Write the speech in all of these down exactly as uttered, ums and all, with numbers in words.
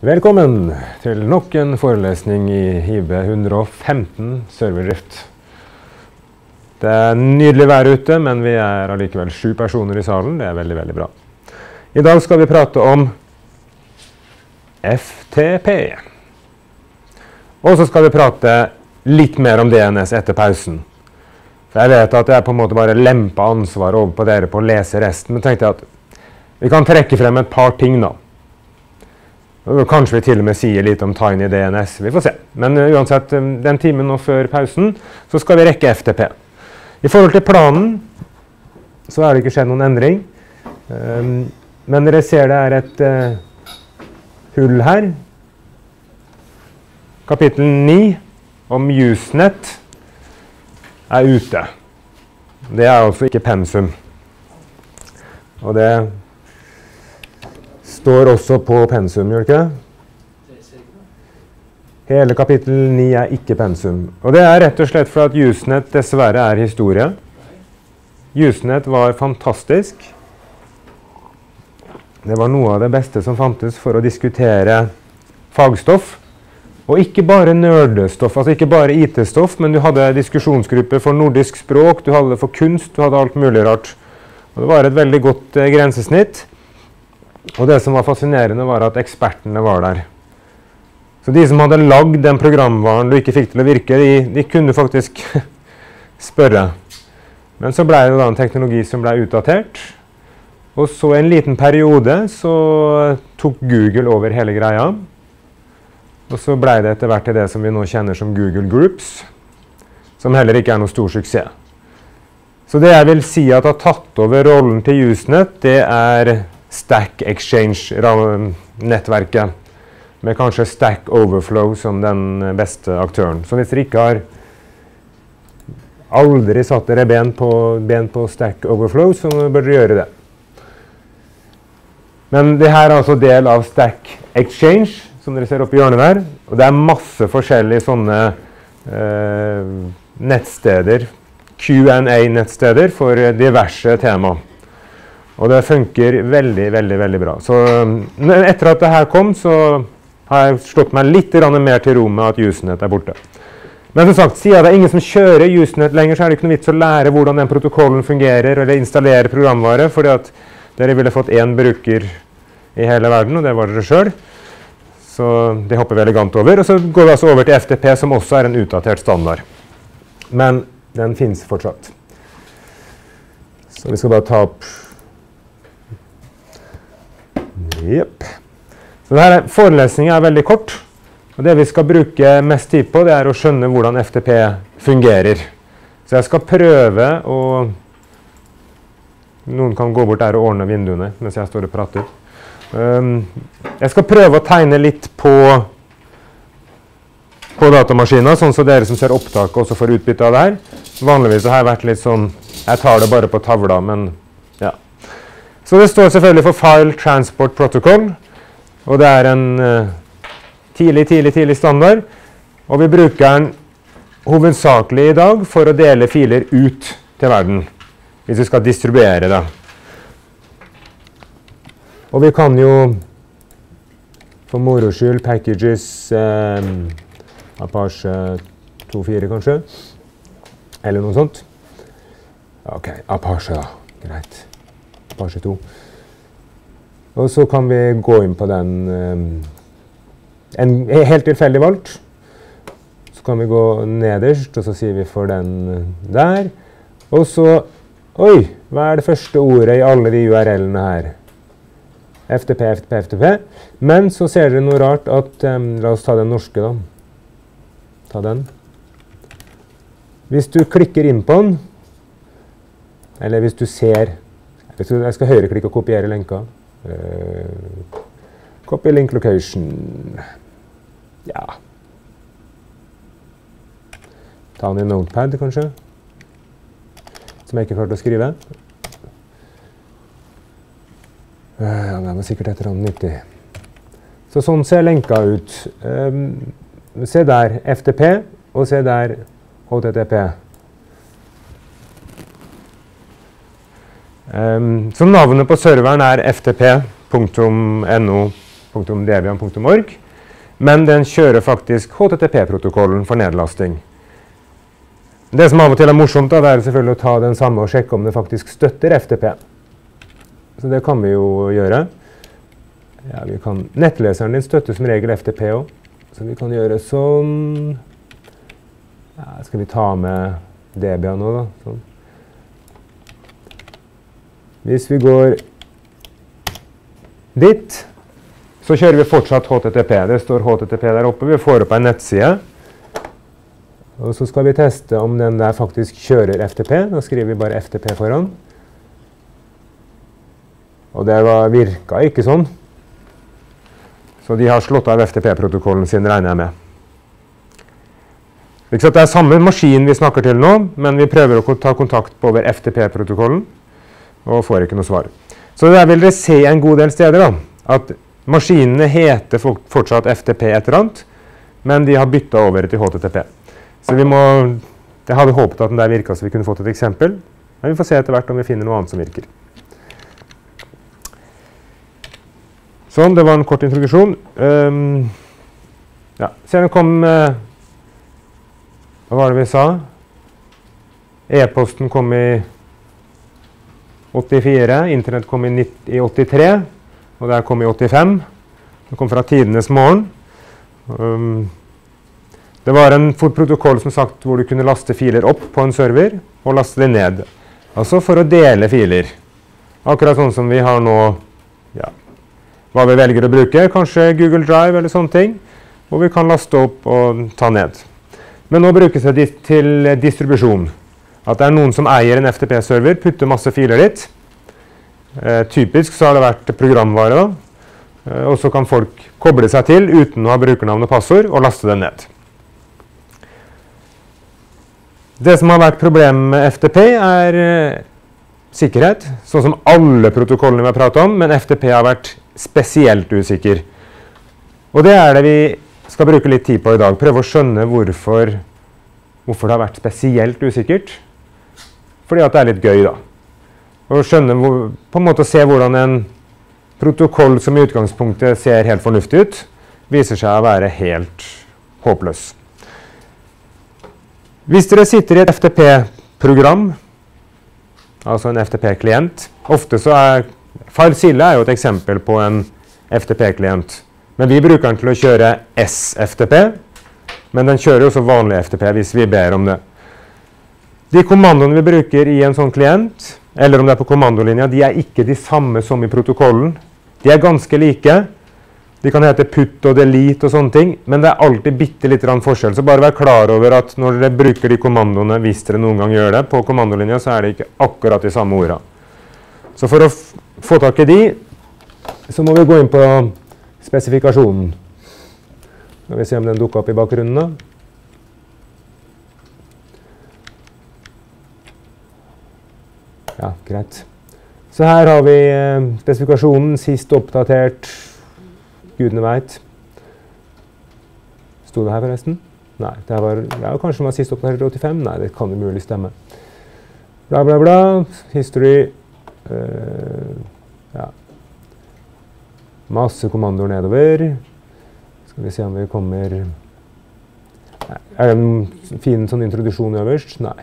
Velkommen til nok en forelesning i Hive one hundred fifteen serverdrift. Det er nydelig vær ute, men vi er allikevel sju personer i salen. Det er veldig, veldig bra. I dag skal vi prate om F T P. Og så skal vi prate litt mer om D N S etter pausen. For jeg vet at jeg på en måte bare lemper ansvar over på dere på å lese resten, men tenkte jeg at vi kan trekke frem et par ting da. Og kanskje vi til og med sier litt om Tiny D N S, vi får se. Men uh, uansett, um, den timen nå før pausen, så skal vi rekke F T P. I forhold til planen, så er det ikke skjedd noen endring. Um, men dere ser det er et uh, hull her. Kapittel ni om Usenet er ute. Det er altså ikke pensum. Og det står også på pensum, gjør det ikke det? Hele kapittel ni er ikke pensum. Og det er rett og slett for at Usenet dessverre er historie. Usenet var fantastisk. Det var noe av det beste som fantes for å diskutere fagstoff. Og ikke bare nerdestoff, altså ikke bare I T-stoff, men du hadde diskusjonsgrupper for nordisk språk, du hadde det for kunst, du hadde alt mulig rart. Og det var et veldig godt eh, grensesnitt. Og det som var fascinerende var at ekspertene var der. Så de som hadde lagd den programvaren du ikke fikk til å virke, de, de kunne faktisk spørre. Men så ble det da en teknologi som ble utdatert. Og så en liten periode så tok Google over hele greia. Og så ble det etter hvert til det som vi nå kjenner som Google Groups, som heller ikke er noe stor suksess. Så det jeg vil si at har tatt over rollen til Usenet, det er Stack Exchange-nettverket, med kanskje Stack Overflow som den beste aktøren. Så hvis dere ikke har aldri satt dere ben på, ben på Stack Overflow, så bør dere gjøre det. Men det her er altså del av Stack Exchange, som dere ser oppe i hjørnet der. Og det er masse forskjellige sånne eh, nettsteder, Q and A-nettsteder for diverse tema. Og det funker veldig, veldig, veldig bra. Så etter at det her kom, så har jeg slått meg litt mer til ro med at Usenet er borte. Men som sagt, siden det er ingen som kjører Usenet lenger, så er det ikke noe vits å lære hvordan den protokollen fungerer, eller installere programvare, fordi at dere ville fått én bruker i hele verden, og det var dere selv. Så det hopper vi elegant over. Og så går vi altså over til F T P, som også er en utdatert standard. Men den finnes fortsatt. Så vi skal bare ta opp Jepp. Så denne forelesningen er veldig kort, og det vi skal bruke mest tid på, det er å skjønne hvordan F T P fungerer. Så jeg skal prøve å Noen kan gå bort der og ordne vinduene mens jeg står og prater. Um, jeg skal prøve å tegne litt på på datamaskinen, sånn så dere som ser opptaket også får utbytte av det her. Vanligvis har jeg vært litt sånn, jeg tar det bare på tavla, men ja. Så det står selvfølgelig for File Transport Protocol, og det er en uh, tidlig, tidlig, tidlig standard. Og vi bruker den hovedsakelig i dag for å dele filer ut til verden, hvis vi skal distribuere det. Og vi kan jo, for moro skyld, packages, um, Apache to punkt fire kanskje, eller noe sånt. Ok, Apache da, greit. Apache to. Og så kan vi gå inn på den um, en helt tilfeldig valgt. Så kan vi gå nederst, og så sier vi for den der. Og så, oi, hva er det første ordet i alle de U R L-ene her? F T P, F T P, F T P. Men så ser dere noe rart at, um, la oss ta den norske da. Ta den. Hvis du klikker inn på den, eller hvis du ser Jeg skal høyreklikke og kopiere lenka. Uh, copy link location. Ja. Ta den i Notepad, kanskje. Som jeg ikke klarte å skrive. Uh, ja, det var sikkert et eller annet nyttig. Så sånn ser lenka ut. Um, se der F T P, og se der H T T P. Um, så navnet på serveren er f t p punktum n o punktum debian punktum org, men den kjører faktisk H T T P-protokollen for nedlasting. Det som av og til er morsomt, da, det er selvfølgelig å ta den samme og sjekke om det faktisk støtter F T P. Så det kan vi jo gjøre. Ja, vi kan, nettleseren din støtter som regel F T P også, så vi kan gjøre sånn. Ja, skal vi ta med Debian nå, da? Sånn. Hvis vi går dit, så kjører vi fortsatt H T T P. Det står H T T P der oppe. Vi får opp en nettside. Og så skal vi teste om den der faktisk kjører F T P. Da skriver vi bare F T P foran. Og det var, virket ikke sånn. Så de har slått av F T P-protokollen sin, regner jeg med. Det er samme maskin vi snakker til nå, men vi prøver å ta kontakt på over F T P-protokollen, og får ikke noe svar. Så der vil dere se en god del steder da, at maskinene heter fortsatt F T P et eller annet, men de har byttet over til H T T P. Så vi må, jeg hadde håpet at den der virket så vi kunne fått et eksempel, men vi får se etter hvert om vi finner noe annet som virker. Sånn, det var en kort introduksjon. Um, ja, senere kom, uh, hva var det vi sa? E-posten kom i åttifire, internett kom i, i åttitre, og der kom i åttifem. Det kom fra tidenes morgen. Um, det var en protokoll som sagt hvor du kunne laste filer opp på en server og laste det ned. Altså for å dele filer. Akkurat sånn som vi har nå, ja, hva vi velger å bruke, kanskje Google Drive eller sånne ting, hvor vi kan laste opp og ta ned. Men nå brukes det til distribusjon. At det er noen som eier en F T P-server, putter masse filer dit. Eh, typisk så har det vært programvare da. Eh, og så kan folk koble seg til uten å ha brukernavn og passord og laste det ned. Det som har vært problemet med F T P er eh, sikkerhet, sånn som alle protokollene vi har pratet om, men F T P har vært spesielt usikker. Og det er det vi skal bruke litt tid på i dag. Prøve å skjønne hvorfor, hvorfor det har vært spesielt usikkert. Fordi at det er litt gøy da. Og skjønne, på en måte å se hvordan en protokoll som i utgangspunktet ser helt fornuftig ut, viser seg å være helt håpløs. Hvis dere sitter i et F T P-program, altså en F T P-klient, ofte så er FileZilla er jo et eksempel på en F T P-klient. Men vi bruker den til å kjøre S F T P, men den kjører jo også vanlig F T P hvis vi ber om det. De kommandoene vi bruker i en sånn klient, eller om det er på kommandolinja, de er ikke de samme som i protokollen. De er ganske like. De kan hete put og delete og sånne ting, men det er alltid bitte litt forskjell. Så bare vær klar over at når dere bruker de kommandoene, hvis dere noen gang gjør det, på kommandolinja, så er det ikke akkurat de samme ordene. Så for å få tak i de, så må vi gå inn på spesifikasjonen. Skal vi se om den dukker opp i bakgrunnen da. Ja, greit. Så her har vi eh, spesifikasjonen, sist oppdatert, gudene vet. Stod det her forresten? Nei, det var, ja, kanskje det var sist oppdatert åttifem? Nei, det kan jo mulig stemme. Bla bla bla, history, eh, ja. Masse kommandoer nedover. Skal vi se om vi kommer... Nei, er det en fin sånn introduksjon øverst? Nei.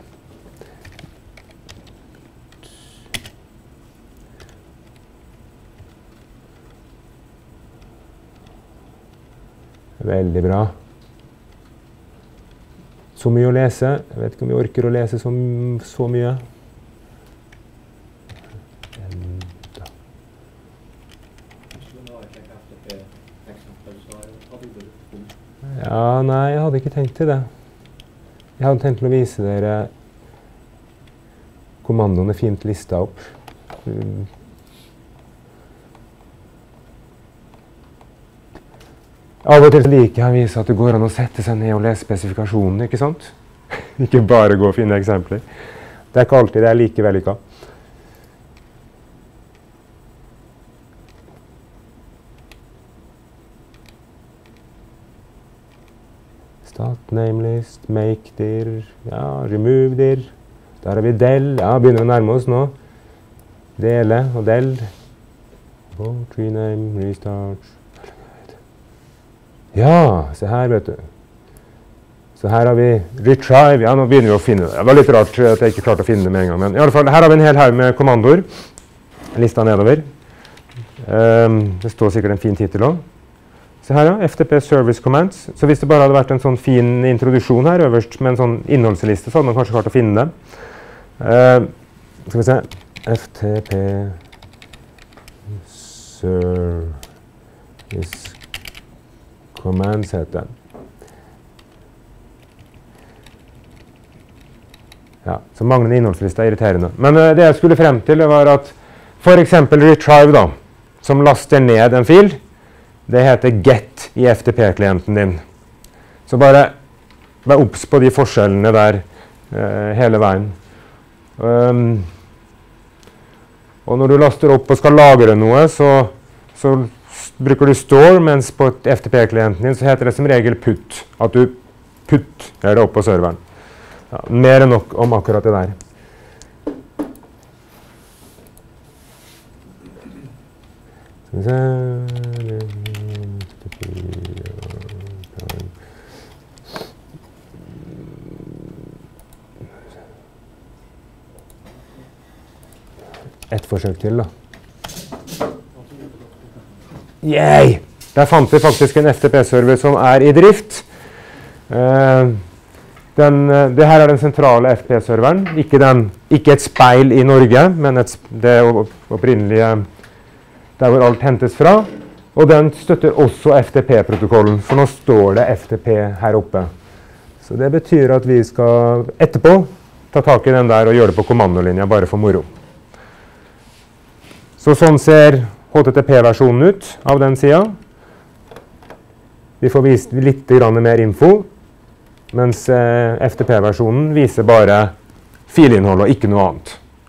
Veldig bra. Så mye å lese. Jeg vet ikke om vi orker å lese så, så mye. Ja, nei, jeg hadde ikke tenkt til det. Jeg hadde tenkt til å vise dere kommandoene fint listet opp. Av og til liker jeg å vise at det går an å sette seg ned og lese spesifikasjonene, ikke sant? Ikke bare gå og finne eksempler. Det er ikke alltid det er like vellykket. Start namelist, make dir, ja, remove dir. Der har vi del, ja, begynner å nærme oss nå. Dele og del. Oh, tree name, restart. Ja, se her, vet du. Så her har vi retrieve. Ja, nå begynner vi å finne det. Det var litt rart at jeg ikke klarte å finne det med en gang. Men i alle fall, her har vi en hel haug med kommandoer. Lista nedover. Um, det står sikkert en fin titel også. Se her, ja. F T P Service Commands. Så hvis det bare hadde vært en sånn fin introduksjon her øverst med en sånn innholdsliste, så hadde man kanskje klart å finne det. Uh, skal vi se. F T P Service Commands heter den. Ja, så manglende innholdsliste er irriterende. Men uh, det jeg skulle frem til det var at for eksempel retrieve da, som laster ned en fil, det heter get i F T P-klienten din. Så bare vær obs på de forskjellene der uh, hele veien. Um, og når du laster opp og skal lagre noe, så, så bruker du store, mens på F T P-klienten din så heter det som regel put. At du putter det opp på serveren. Ja, mer enn nok om akkurat det der. Skal vi se. Et forsøk til da. Yay! Der fant vi faktisk en F T P-server som er i drift. Uh, Den, det her er den sentrale F T P-serveren, ikke, ikke et speil i Norge, men et, det opprinnelige der hvor alt hentes fra. Og den støtter også F T P-protokollen, for nå står det F T P her oppe. Så det betyr at vi skal etterpå ta tak i den der og gjøre det på kommandolinja, bare for moro. Så sånn ser H T T P-versjonen ut av den siden. Vi får vist litt grann mer info. Mens eh, F T P-versjonen viser bare filinnhold og ikke noe annet.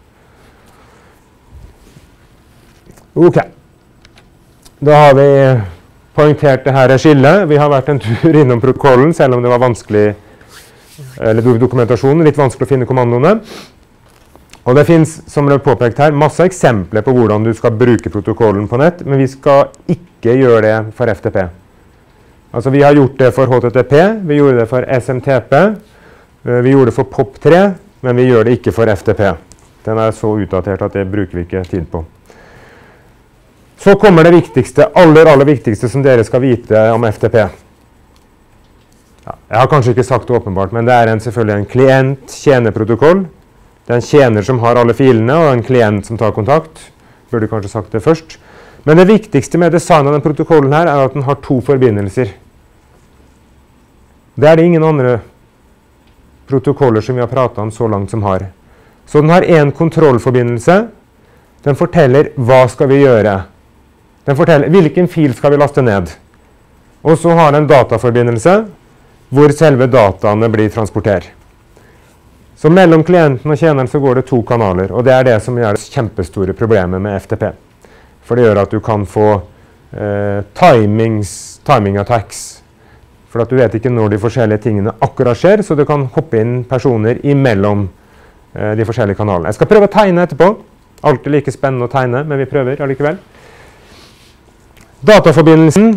Ok. Da har vi poengtert det her skillet. Vi har vært en tur innom protokollen, selv om det var vanskelig, eller dokumentasjonen, litt vanskelig å finne kommandoene. Og det finnes, som det er påpekt her, masse eksempler på hvordan du skal bruke protokollen på nett, men vi skal ikke gjøre det for F T P. Altså vi har gjort det for H T T P, vi gjorde det for S M T P, vi gjorde det for P O P tre, men vi gjør det ikke for F T P. Den er så utdatert at det bruker vi ikke tid på. Så kommer det viktigste, aller, aller viktigste som dere skal vite om F T P. Ja, jeg har kanskje ikke sagt det åpenbart, men det er en, selvfølgelig en klient-tjenerprotokoll. Det er en tjener som har alle filene, og en klient som tar kontakt. Burde kanskje sagt det først. Men det viktigste med designet av den protokollen her er at den har to forbindelser. Det er det ingen andre protokoller som vi har pratet om så langt som har. Så den har en kontrollforbindelse. Den forteller hva skal vi gjøre. Den forteller hvilken fil skal vi laste ned. Og så har den en dataforbindelse hvor selve dataene blir transportert. Så mellom klienten og tjeneren så går det to kanaler, og det er det som gjør det kjempestore problemet med F T P. For det gjør at du kan få eh, timings, timing attacks. For at du vet ikke når de forskjellige tingene akkurat skjer, så du kan hoppe inn personer imellom eh, de forskjellige kanalene. Jeg skal prøve å tegne etterpå. Alltid like spennende å tegne, men vi prøver allikevel. Dataforbindelsen,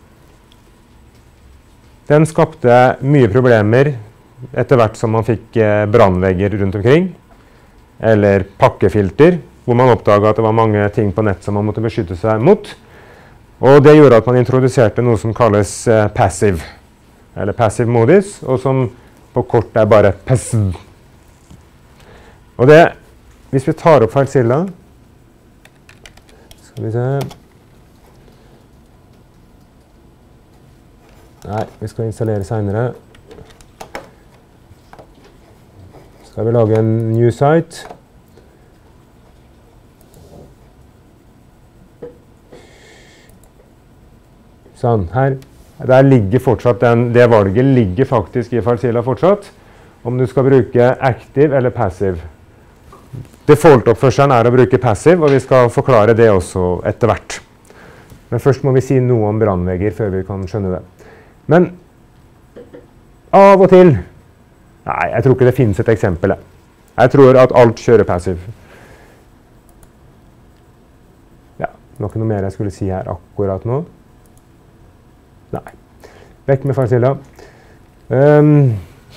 den skapte mye problemer etter hvert som man fikk eh, brannvegger rundt omkring, eller pakkefilter, hvor man oppdaget at det var mange ting på nett som man måtte beskytte seg mot. Og det gjorde at man introduserte noe som kalles eh, passive, eller passive modus, og som på kort er bare passive. Og det, hvis vi tar opp FileZilla, skal vi se. Nei, vi skal installere senere. Skal vi lage en new site. Sånn, her. Der ligger fortsatt den, det valget ligger faktisk i FileZilla fortsatt, om du skal bruke active eller passive. Default-oppførselen er å bruke passive, og vi skal forklare det også etter hvert. Men først må vi si noe om brannvegger før vi kan skjønne det. Men av og til, nei, jeg tror ikke det finnes et eksempel. Jeg tror at alt kjører passive. Ja, det var ikke noe mer jeg skulle si her akkurat nå. Nei. Vekk med FileZilla. Um,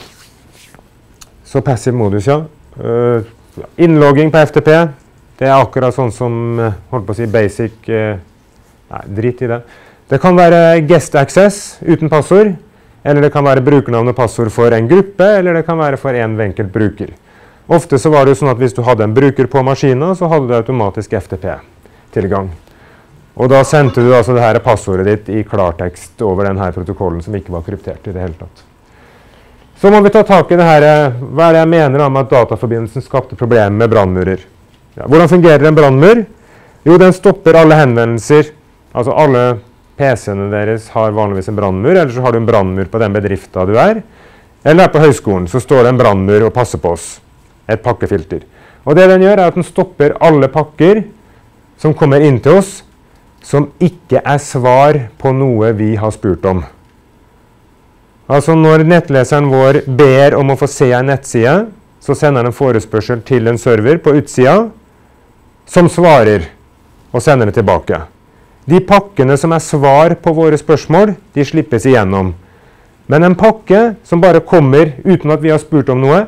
så passiv modus, ja. Uh, innlogging på F T P, det er akkurat sånn som, uh, holdt på å si, basic, uh, nei, drit i det. Det kan være guest access uten passord, eller det kan være brukernavn og passord for en gruppe, eller det kan være for en enkelt bruker. Ofte så var det jo sånn at hvis du hadde en bruker på maskinen, så hadde du automatisk F T P-tilgang. Og da sendte du altså det her passordet ditt i klartekst over denne protokollen som ikke var kryptert i det hele tatt. Så må vi ta tak i det her, hva er det jeg mener om at dataforbindelsen skapte problemer med brannmurer. Ja, hvordan fungerer en brannmur? Jo, den stopper alle henvendelser, altså alle P C-ene deres har vanligvis en brannmur, eller så har du en brannmur på den bedriften du er. Eller her på høyskolen så står det en brannmur og passer på oss, et pakkefilter. Og det den gjør er at den stopper alle pakker som kommer inn til oss, som ikke er svar på noe vi har spurt om. Altså når nettleseren vår ber om å få se en nettside, så sender den en forespørsel til en server på utsida, som svarer og sender det tilbake. De pakkene som er svar på våre spørsmål, de slippes igjennom. Men en pakke som bare kommer uten at vi har spurt om noe,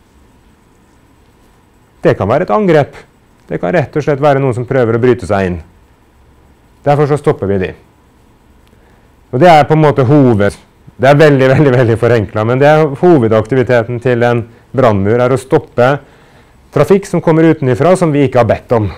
det kan være et angrep. Det kan rett og slett være noen som prøver å bryte seg inn. Derfor så stopper vi de. Og det er på en måte hoved. Det er veldig, veldig, veldig forenklet, men det er hovedaktiviteten til en brannmur er å stoppe trafikk som kommer utenifra som vi ikke har bedt om.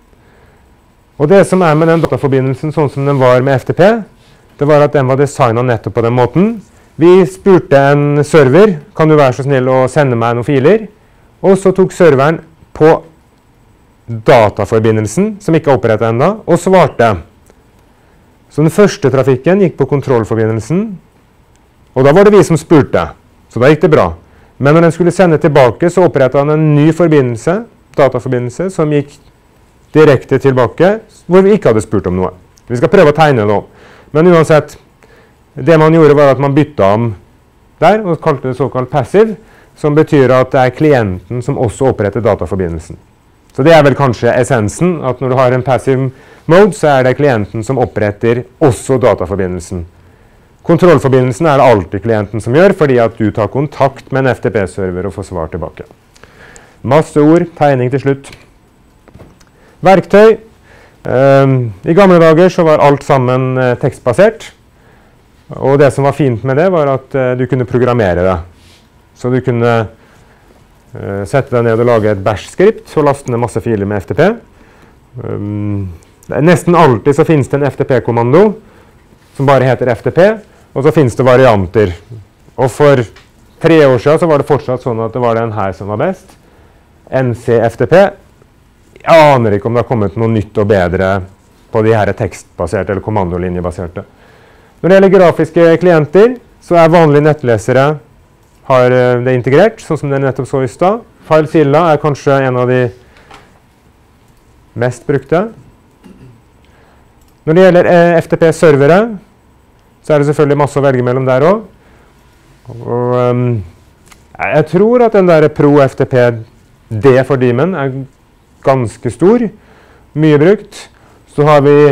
Og det som er med den dataforbindelsen sånn som den var med F T P, det var at den var designet nettopp på den måten. Vi spurte en server, kan du være så snill å sende meg noen filer? Og så tok serveren på dataforbindelsen, som ikke er opprettet enda, og svarte. Så den første trafikken gikk på kontrollforbindelsen, og da var det vi som spurte, så da gikk det bra. Men når den skulle sende tilbake, så opprettet han en ny forbindelse, dataforbindelse, som gikk direkte tilbake, hvor vi ikke hadde spurt om noe. Vi skal prøve å tegne det nå. Men uansett, det man gjorde var at man byttet om der, og kalte det såkalt passive, som betyr at det er klienten som også oppretter dataforbindelsen. Så det er vel kanskje essensen, at når du har en passive mode, så er det klienten som oppretter også dataforbindelsen. Kontrollforbindelsen er det alltid klienten som gjør, fordi at du tar kontakt med en F T P-server og får svar tilbake. Masse ord, tegning til slutt. Verktøy. Um, I gamle dager så var alt sammen uh, tekstbasert. Og det som var fint med det var at uh, du kunne programmere det. Så du kunne uh, sette deg ned og lage et bash-skript og laste ned masse filer med F T P. Um, nesten alltid så finnes det en F T P-kommando som bare heter F T P, og så finnes det varianter. Og for tre år siden så var det fortsatt sånn at det var den her som var best. N C F T P. Jeg aner ikke om det har kommet noe nytt og bedre på de her tekstbaserte eller kommandolinjebaserte. Når det gjelder grafiske klienter, så er vanlige nettlesere har det integrert, sånn som det nettopp så i stad. FileZilla er kanskje en av de mest brukte. Når det gjelder eh, F T P-servere, så er det selvfølgelig masse å velge mellom der også. Og, um, jeg tror at den der Pro F T P D for Daemon er ganske stor, mye brukt. Så har vi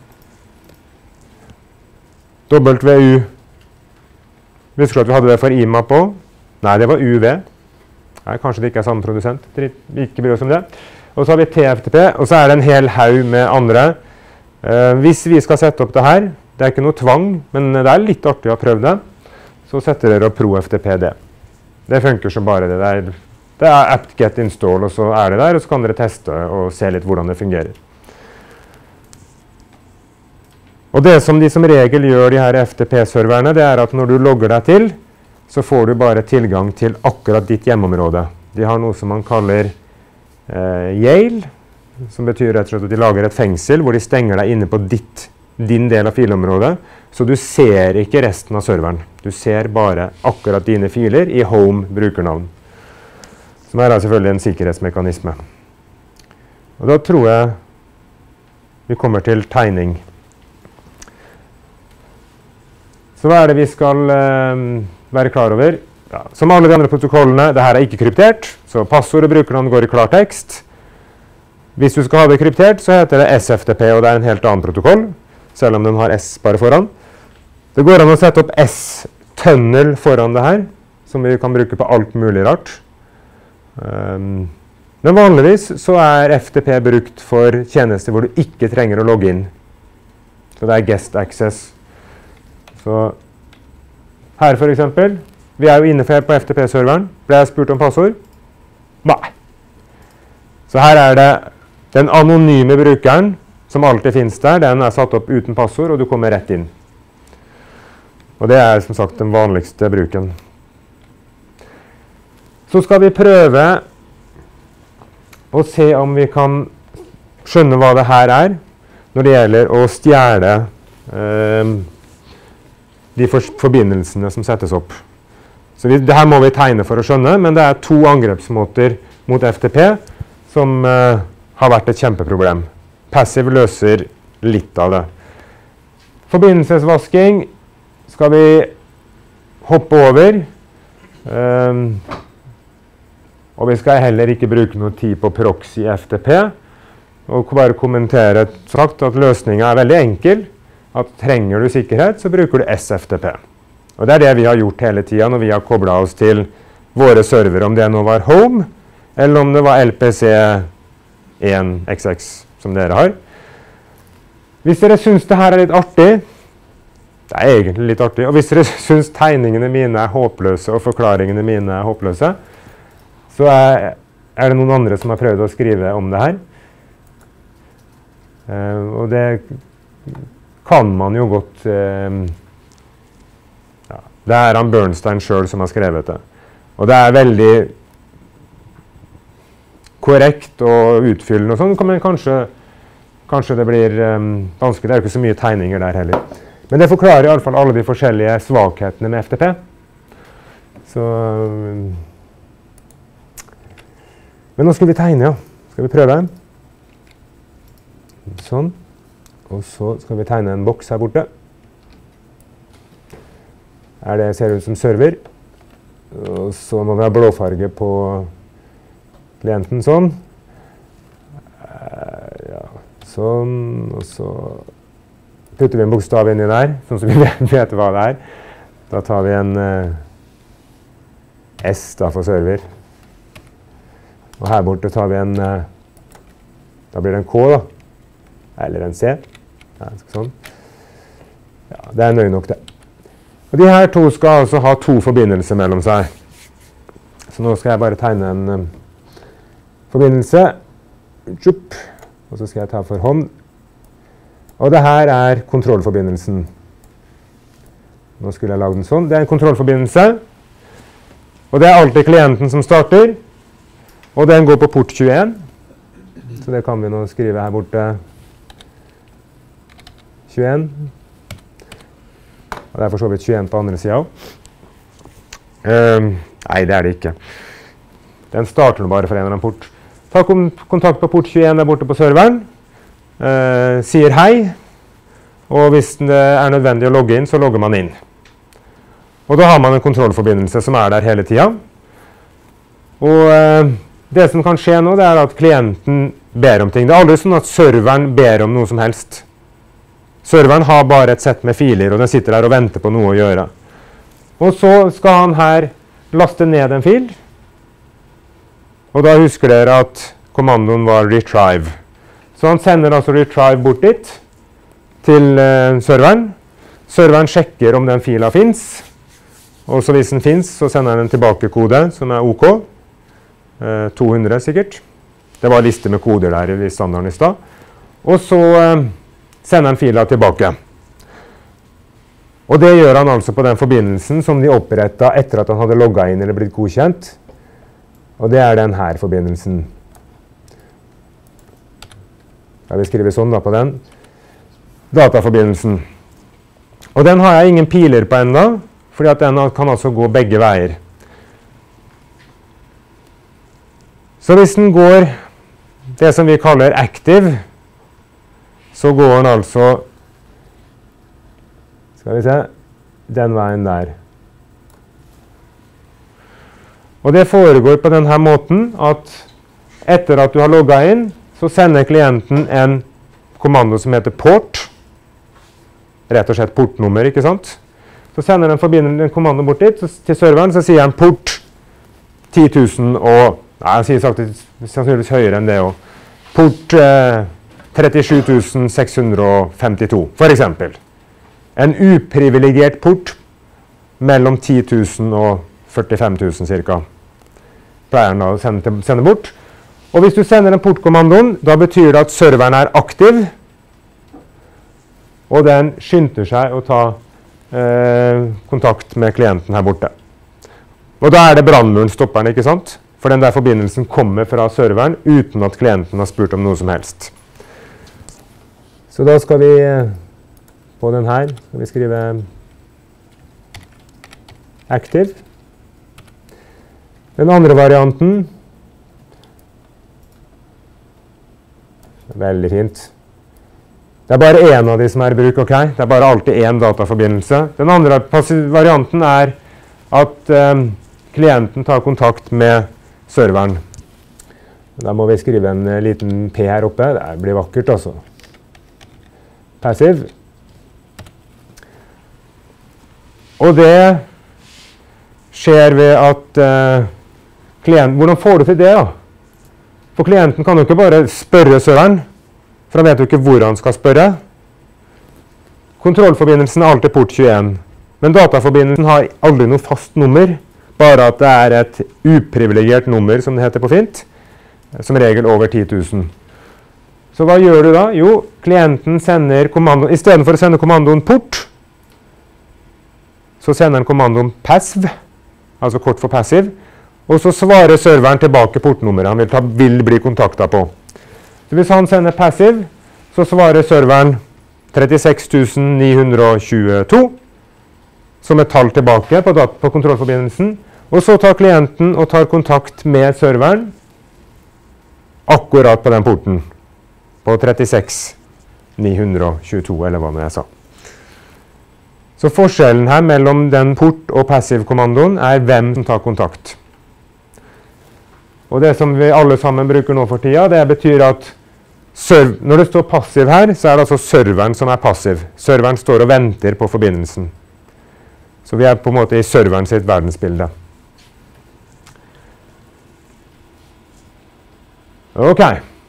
W U. Husker du at vi hadde det for I M A P også? Nei, det var U V. Nei, kanskje det ikke er samme produsent. Ikke bry oss om det. Og så har vi T F T P, og så er det en hel haug med andre. Uh, hvis vi skal sette opp det her, det er ikke noe tvang, men det er litt artig å prøve det, så setter dere opp Pro F T P D. Det funker så bare det der. Det er apt-get install, og så er det der, og så kan dere teste og se litt hvordan det fungerer. Og det som de som regel gjør, de her F T P-serverne, det er at når du logger deg til, så får du bare tilgang til akkurat ditt hjemmeområde. De har noe som man kaller eh, Yale, som betyr rett og slett at de lager et fengsel hvor de stenger deg inne på ditt, din del av filområdet, så du ser ikke resten av serveren. Du ser bare akkurat dine filer i home brukernavn, som er da selvfølgelig en sikkerhetsmekanisme. Og da tror jeg vi kommer til tegning. Så hva er det vi skal eh, være klar over? Ja, som alle de andre protokollene, det her er ikke kryptert, så passord og brukernavn går i klartekst. Hvis du skal ha det kryptert, så heter det S F T P, og det er en helt annen protokoll, selv om den har S bare foran. Det går an å sette opp S-tunnel foran det her, som vi kan bruke på alt mulig rart. Um, men vanligvis så er F T P brukt for tjenester hvor du ikke trenger å logge inn. Så det er guest access. Så her for eksempel, vi er jo inne på F T P-serveren. Ble jeg spurt om passord? Nei. Så her er det den anonyme brukeren som alltid finnes der. Den er satt opp uten passord, og du kommer rett inn. Og det er som sagt den vanligste bruken. Så skal vi prøve å se om vi kan skjønne hva det her er når det gjelder å stjele eh, de for forbindelsene som settes opp. Så vi, det her må vi tegne for å skjønne, men det er to angrepsmåter mot F T P som eh, har vært et kjempeproblem. Passive løser litt av det. Forbindelsesvasking skal vi hoppe over. Um, og vi skal heller ikke bruke noe tid på proxy F T P. Og bare kommentere sagt at løsningen er veldig enkel. At trenger du sikkerhet, så bruker du S F T P. Og det er det vi har gjort hele tiden når vi har koblet oss til våre server, om det nå var home, eller om det var L P C én X X som dere har. Hvis dere synes det her er litt artig, det er egentlig litt artig, og hvis dere synes tegningene mine er håpløse og forklaringene mine er håpløse, så er, er det noen andre som har prøvd å skrive om det her. Uh, og det kan man jo godt uh, ja, det er han Bernstein selv som har skrevet det. Og det er veldig korrekt og utfyllende og sånn, men kanskje, kanskje det blir um, vanskelig. Det er jo ikke så mye tegninger der heller. Men det forklarer i alle fall alle de forskjellige svakhetene med F T P. Så um, men nå skal vi tegne, ja. Skal vi prøve? Sånn. Og så skal vi tegne en boks her borte. Er det ser ut som server. Og så må vi ha blåfarge på klienten sånn. Ja, sånn. Og så putter vi en bokstav inn i der, sånn som vi vet hva det er. Da tar vi en uh, S da for server. Og her borte tar vi en, uh, da blir det en K da, eller en C. Ja, sånn. Ja, det er nøye nok det. Og de her to skal altså ha to forbindelser mellom seg. Så nå skal jeg bare tegne en um, forbindelse. Tjup. Og så skal jeg ta for hånd. Og det her er kontrollforbindelsen. Nå skulle jeg lage den sånn. Det er en kontrollforbindelse. Og det er alltid klienten som starter. Og den går på port tjueen. Så det kan vi nå skrive her borte. tjueen. Og det er for så vidt tjueen på andre siden. Um, nei, det er det ikke. Den starter nå bare for en eller annen port. Ta kontakt på port tjueen der borte på serveren. Uh, sier hei. Og hvis det er nødvendig å logge inn, så logger man inn. Og da har man en kontrollforbindelse som er der hele tiden. Og uh, det som kan skje nå, det er at klienten ber om ting. Det er aldri sånn at serveren ber om noe som helst. Serveren har bare et sett med filer, og den sitter der og venter på noe å gjøre. Og så skal han her laste ned en fil. Og da husker dere at kommandoen var retrieve. Så han sender altså retrieve bort dit, til uh, serveren. Serveren sjekker om den fila finnes. Og så hvis den finnes, så sender den en tilbakekode som er OK. Uh, to hundre sikkert. Det var en liste med koder der i standarden i sted. Og så uh, sender han fila tilbake. Og det gjør han altså på den forbindelsen som de opprettet etter at han hadde logget inn eller blitt godkjent. Og det er den her forbindelsen. Jeg vil skrive sånn da på den. Dataforbindelsen. Og den har jeg ingen piler på enda, fordi at den kan altså gå begge veier. Så hvis den går det som vi kaller active, så går den altså, skal vi se, den veien der. Og det foregår på denne måten at etter at du har logget inn, så sender klienten en kommando som heter port. Rett og slett portnummer, ikke sant? Så sender den, forbindelse, den kommando bort dit, så, til serveren, så sier den port ti tusen og, nei, jeg sier sagt sannsynligvis høyere enn det også. Port eh, trettisju tusen seks hundre femtito, for eksempel. En uprivilegert port mellom ti tusen og førtifem tusen cirka. Pleier den da å sende, sende bort. Og hvis du sender den portkommandoen, da betyr det at serveren er aktiv, og den skynder seg å ta eh, kontakt med klienten her borte. Og da er det brannmuren stopper den, ikke sant? For den der forbindelsen kommer fra serveren uten at klienten har spurt om noe som helst. Så da skal vi på den her, skal vi skrive active. Den andre varianten, veldig fint. Det er bare en av de som er i bruk, ok? Det er bare alltid en dataforbindelse. Den andre varianten er at um, klienten tar kontakt med serveren. Da må vi skrive en liten P her oppe. Det blir vakkert, altså. Passive. Og det skjer ved at uh, klienten, hvordan får du til det da? For klienten kan jo ikke bare spørre serveren, for han vet jo ikke hvor han skal spørre. Kontrollforbindelsen er alltid port tjueen, men dataforbindelsen har aldri noe fast nummer, bare at det er et uprivilegert nummer, som det heter på fint, som regel over ti tusen. Så hva gjør du da? Jo, klienten sender kommandoen, i stedet for å sende kommandoen port, så sender han kommandoen passive, altså kort for passive, og så svarer serveren tilbake portnummeret han vil, ta, vil bli kontaktet på. Så hvis han sender passive, så svarer serveren trettiseks tusen ni hundre tjueto, som et tall tilbake på, på kontrollforbindelsen, og så tar klienten og tar kontakt med serveren akkurat på den porten, på trettiseks tusen ni hundre tjueto, eller hva nå jeg sa. Så forskjellen her mellom den port- og passive-kommandoen er hvem som tar kontakt. Og det som vi alle sammen bruker nå for tida, det betyr at når det står passiv her, så er det altså serveren som er passiv. Serveren står og venter på forbindelsen. Så vi er på en måte i serveren sitt verdensbilde. Ok.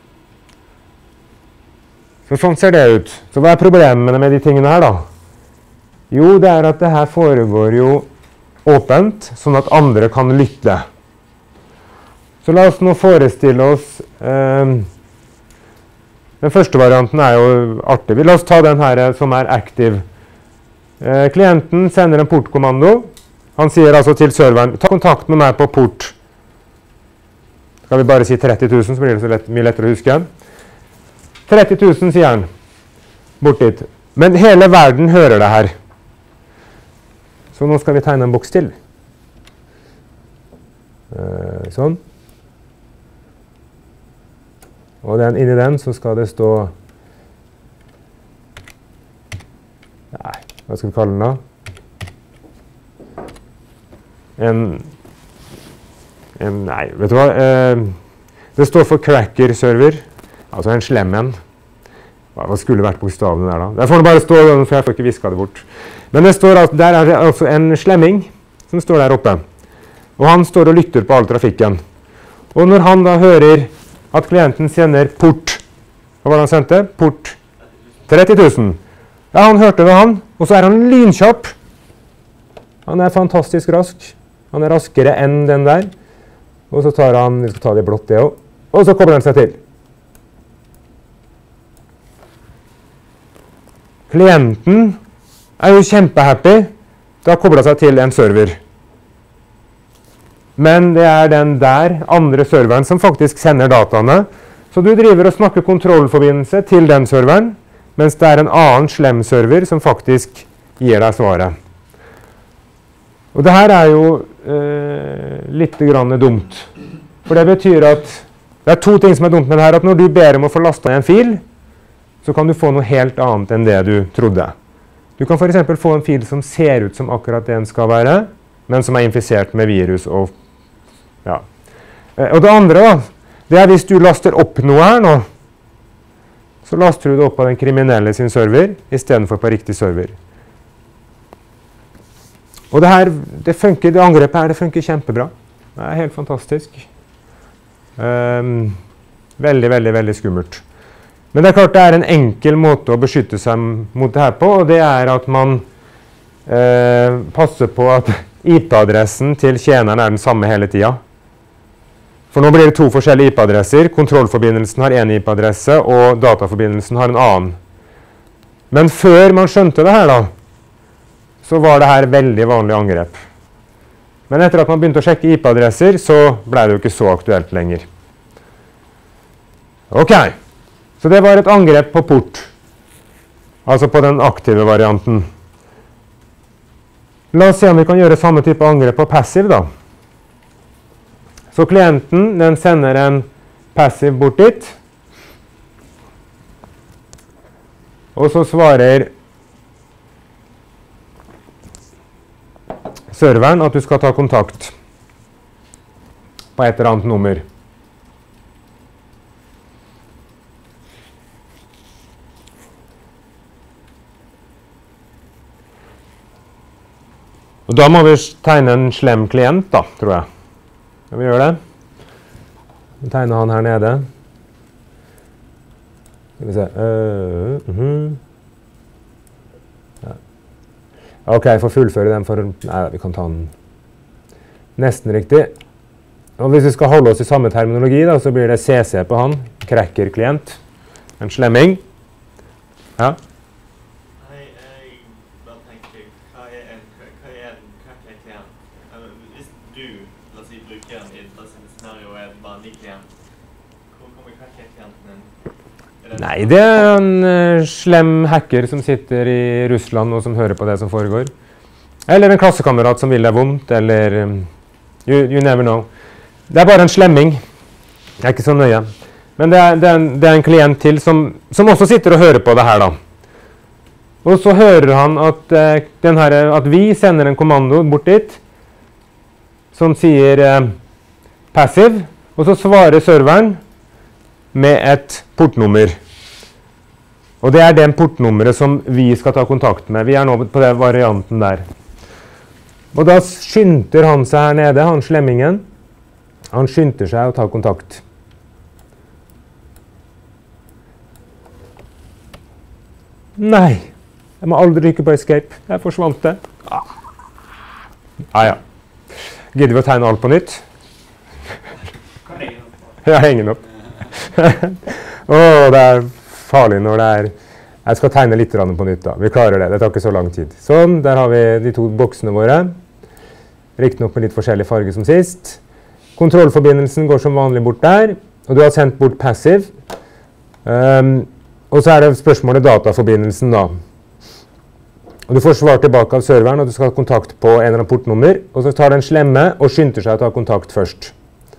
Så sånn ser det ut. Så hva er problemene med de tingene her da? Jo, det er at det her foregår jo åpent, sånn at andre kan lytte. Så la oss nå forestille oss, eh, den første varianten er jo artig. La oss ta den her som er aktiv. Eh, klienten sender en portkommando. Han sier altså til serveren, ta kontakt med meg på port. Skal vi bare si tretti tusen, så blir det så lett, mye lettere å huske. tretti tusen sier han, bort dit. Men hele verden hører det her. Så nå skal vi tegne en boks til. Eh, sånn. Og den, inni den så skal det stå, nei, hva skal vi kalle den da? En, en nei, vet du hva? Eh, det står for cracker server, altså en slem en. Hva skulle vært bokstavene der da? Der får det bare stå, for jeg får ikke visket det bort. Men det står at der er det altså en slemming som står der oppe. Og han står og lytter på all trafikken. Og når han da hører at klienten sender port, hva var det han sendte? Port tretti tusen. Ja, han hørte det han, og så er han lynkjapp. Han er fantastisk rask. Han er raskere enn den der. Og så tar han, vi skal ta det blått det også, og så kobler han seg til. Klienten er jo kjempehappy. Det har koblet seg til en server. Men det er den der andre serveren som faktisk sender dataene. Så du driver og snakker kontrollforbindelse til den serveren, mens det er en annen slem server som faktisk gir deg svaret. Og det her er jo eh, litt grann dumt. For det betyr at det er to ting som er dumt med det her. At når du ber om å få lastet en fil, så kan du få noe helt annet enn det du trodde. Du kan for eksempel få en fil som ser ut som akkurat det den skal være, men som er infisert med virus. Og, ja. og det andre da, det er hvis du laster opp noe her nå, så laster du det opp på den kriminelle sin server, i stedet for på riktig server. Og det her, det funker, det angrepet her, det funker kjempebra. Det er helt fantastisk. Um, veldig, veldig, veldig skummelt. Men det er klart det er en enkel måte å beskytte seg mot det her på, og det er at man uh, passer på at I P-adressen til tjeneren er den samme hele tiden. For nå blir det to forskjellige I P-adresser. Kontrollforbindelsen har en I P-adresse, og dataforbindelsen har en annen. Men før man skjønte det her da, så var det her veldig vanlig angrep. Men etter at man begynte å sjekke I P-adresser, så ble det jo ikke så aktuelt lenger. Ok, så det var et angrep på port. Altså på den aktive varianten. La oss se om vi kan gjøre samme type angrep på passiv da. Så klienten, den sender en passiv bort dit. Og så svarer serveren at du skal ta kontakt på et eller annet nummer. Og da må vi tegne en slem klient da, tror jeg. Skal vi gjøre det? Vi tegner han her nede. Skal vi se. Uh, uh -huh. Ja. Ok, jeg får fullføre den for... Nei, vi kan ta den. Nesten riktig. Og hvis vi skal holde oss I samme terminologi da, så blir det C C på han. Cracker-klient. En slemming. Ja. Nei, det er en uh, slem hacker som sitter I Russland og som hører på det som foregår. Eller en klassekamerat som vil deg vondt, eller um, you, you never know. Det er bare en slemming. Det er ikke så nøye. Men det er, det er, en, det er en klient til som, som også sitter og hører på det her da. Og så hører han at, uh, den her, at vi sender en kommando bort dit som sier uh, passive, og så svarer serveren med et portnummer. Og det er den portnummeret som vi skal ta kontakt med. Vi er nå på den varianten der. Og da skynder han seg her nede, han slemmingen. Han skynder seg å ta kontakt. Nei, jeg må aldri rykke på escape. Jeg forsvant det. Ah, ah ja. Gidder vi å tegne alt på nytt? Ja, henge den opp. Åh, det er farlig når det er... Jeg skal tegne litt på nytt da. Vi klarer det, det tar ikke så lang tid. Sånn, der har vi de to boksene våre. Riktig nok med litt forskjellig farge som sist. Kontrollforbindelsen går som vanlig bort der. Og du har sendt bort passive. Um, og så er det spørsmålet dataforbindelsen da. Og du får svar tilbake av serveren, og du skal ha kontakt på en eller annen portnummer. Og så tar den slemme og skynder seg å ta kontakt først.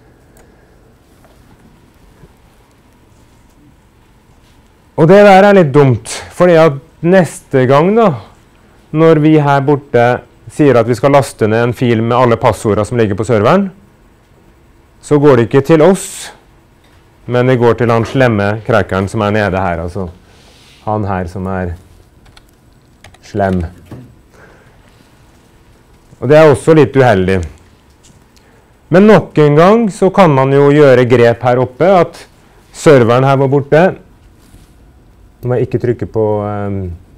Og det der er litt dumt, fordi at neste gang da, når vi her borte sier at vi skal laste ned en fil med alle passordene som ligger på serveren, så går det ikke til oss, men det går til han slemme crackeren som er nede her, altså han her som er slem. Og det er også litt uheldig. Men nok en gang så kan man jo gjøre grep her oppe, at serveren her var borte. Nå må jeg ikke trykke på um,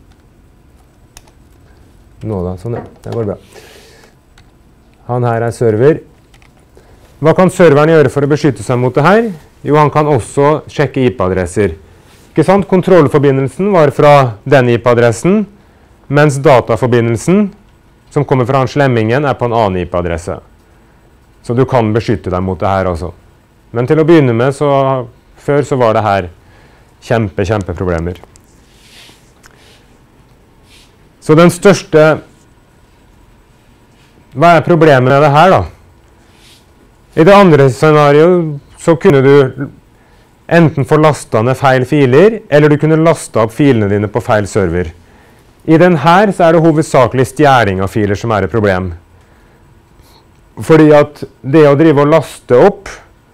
nå da, sånn ja, det går bra. Han her er server. Hva kan serveren gjøre for å beskytte seg mot det her? Jo, han kan også sjekke I P-adresser. Ikke sant? Kontrollforbindelsen var fra den I P-adressen, mens dataforbindelsen, som kommer fra han slemmingen, er på en annen I P-adresse. Så du kan beskytte deg mot det her også. Men til å begynne med, så, før så var det her kjempe, kjempe problemer. Så den største... Hva er problemet med det her da? I det andre scenarioet så kunne du enten få lastet ned feil filer, eller du kunne laste opp filene dine på feil server. I den her så er det hovedsakelig stjæling av filer som er et problem. Fordi at det å drive og laste opp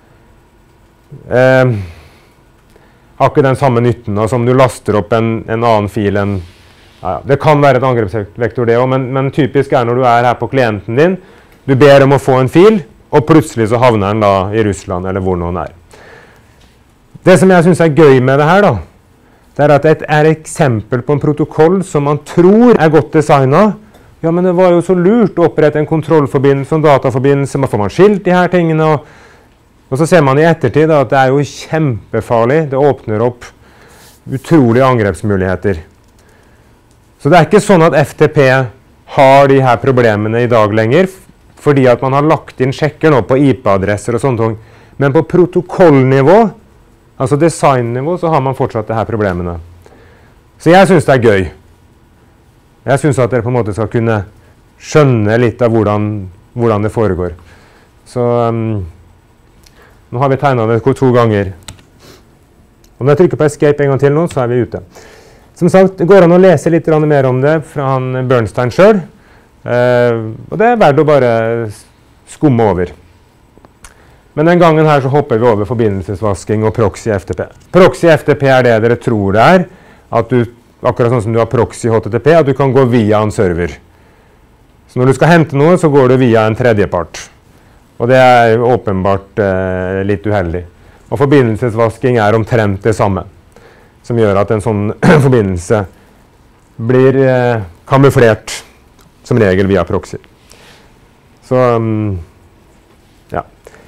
eh, har ikke den samme nytten, altså om du laster opp en, en annen fil enn Ja, det kan være et angrepsvektor det også, men, men typisk er når du er her på klienten din, du ber om å få en fil, og plutselig så havner den da i Russland, eller hvor noen er. Det som jeg synes er gøy med det her da, det er at det er et eksempel på en protokoll som man tror er godt designet. Ja, men det var jo så lurt å opprette en kontrollforbindelse og en dataforbindelse, man får man skilt de her tingene, og, og så ser man i ettertid da, at det er jo kjempefarlig, det åpner opp utrolige angrepsmuligheter. Så det er ikke sånn at F T P har de her problemene i dag lenger, fordi at man har lagt inn sjekker nå på I P-adresser og sånne ting. Men på protokollnivå, altså designnivå, så har man fortsatt de her problemene. Så jeg synes det er gøy. Jeg synes at dere på en måte skal kunne skjønne litt av hvordan, hvordan det foregår. Så um, nå har vi tegnet det to ganger. Og når jeg trykker på escape en gang til nå, så er vi ute. Som sagt, det går an å lese litt mer om det fra han Bernstein selv, eh, og det er verdt å bare skumme over. Men den gangen her så hopper vi over forbindelsesvasking og proxy F T P. Proxy F T P er det dere tror det er, at du, akkurat sånn som du har proxy H T T P, at du kan gå via en server. Så når du skal hente noe, så går du via en tredjepart. Og det er åpenbart eh, litt uheldig. Og forbindelsesvasking er omtrent det samme, som gjør at en sånn forbindelse blir eh, kamuflert, som regel via proxy. Så, um, ja.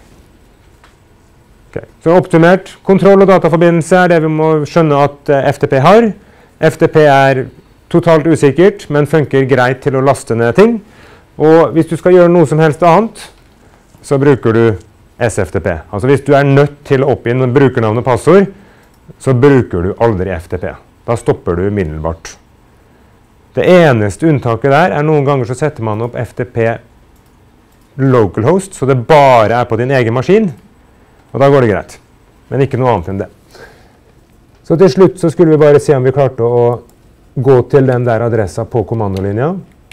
Okay. Så oppsummert, kontroll- og dataforbindelse er det vi må skjønne at uh, F T P har. F T P er totalt usikkert, men funker greit til å laste ned ting. Og hvis du skal gjøre noe som helst annet, så bruker du S F T P. Altså hvis du er nødt til å oppgi brukernavn og passord, så bruker du aldri F T P. Da stopper du umiddelbart. Det eneste unntaket der er noen ganger så setter man opp F T P localhost, så det bare er på din egen maskin, og da går det greit. Men ikke noe annet enn det. Så til slutt så skulle vi bare se om vi klarte å gå til den der adressa på kommandolinja.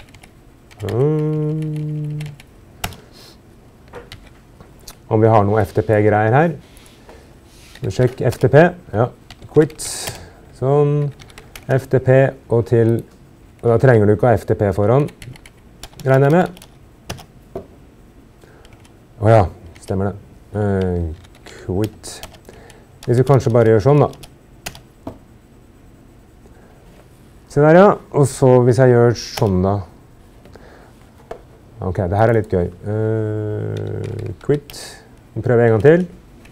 Om vi har noe F T P-greier her. Sjekk F T P, ja, quit, sånn, F T P og til, og da trenger du ikke ha F T P foran, regner jeg med. Åja, stemmer det. Uh, quit. Hvis vi kanskje bare gjør sånn da. Se der ja, og så hvis jeg gjør sånn da. Ok, det her er litt gøy. Uh, quit. Vi prøver en gang til.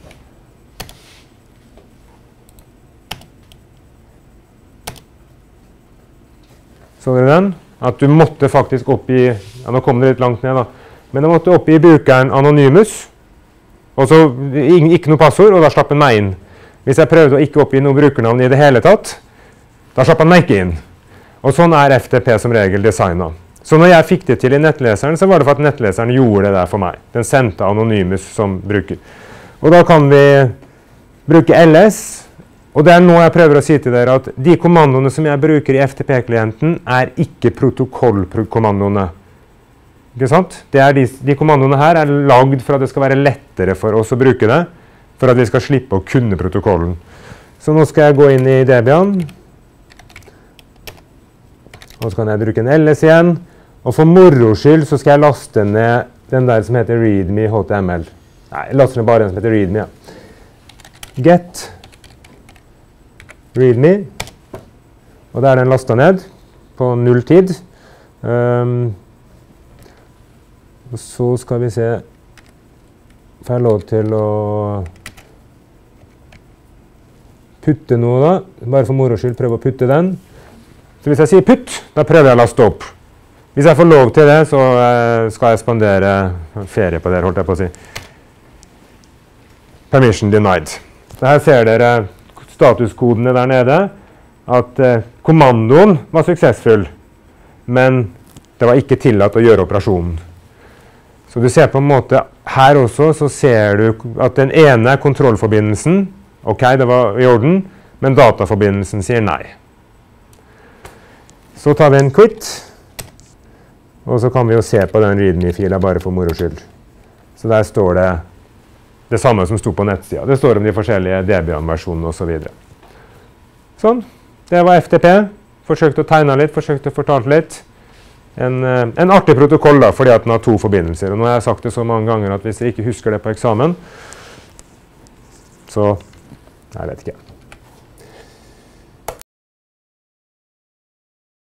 Så dere den? At du måtte faktisk oppgi, ja nå kom det litt langt ned da, men du måtte oppgi brukeren Anonymous, og så ikke noe passord, og da slapp den meg inn. Hvis jeg prøvde å ikke oppgi noe brukernavn i det hele tatt, da slapp den meg ikke inn. Og sånn er F T P som regel designet. Så når jeg fikk det til i nettleseren, så var det for at nettleseren gjorde det der for meg. Den sendte Anonymous som bruker. Og da kan vi bruke L S, og det er nå jeg prøver å si til dere at de kommandoene som jeg bruker i F T P-klienten er ikke protokollkommandoene. Ikke sant? Det er de, de kommandoene her er lagd for at det skal være lettere for oss å bruke det, for at vi skal slippe å kunne protokollen. Så nå skal jeg gå inn i Debian. Og så kan jeg bruke en L S igjen. Og for moro skyld så skal jeg laste ned den der som heter readme H T M L. Nei, jeg laster ned bare den som heter readme, ja. Get readme, og da er den lastet ned på null tid. Um, og så skal vi se, får jeg lov til å putte noe da, bare for moro skyld prøve å putte den. Så hvis jeg sier putt, da prøver jeg å laste opp. Hvis jeg får lov til det, så uh, skal jeg spandere ferie på det, holdt jeg på å si. Permission denied. Så her ser dere statuskodene der nede, at eh, kommandoen var suksessfull, men det var ikke tillatt å gjøre operasjonen. Så du ser på en måte, her også så ser du at den ene er kontrollforbindelsen, ok, det var i orden, men dataforbindelsen sier nei. Så tar vi en quit, og så kan vi jo se på den readme-filen bare for moro skyld. Så der står det det samme som sto på nettsida. Det står om de forskjellige Debian-versjonene og så videre. Sånn. Det var F T P. forsøkt å tegne litt, forsøkt å fortale litt. En, en artig protokoll da, fordi at den har to forbindelser. Og nå har jeg sagt det så mange ganger at hvis jeg ikke husker det på eksamen, så jeg vet ikke.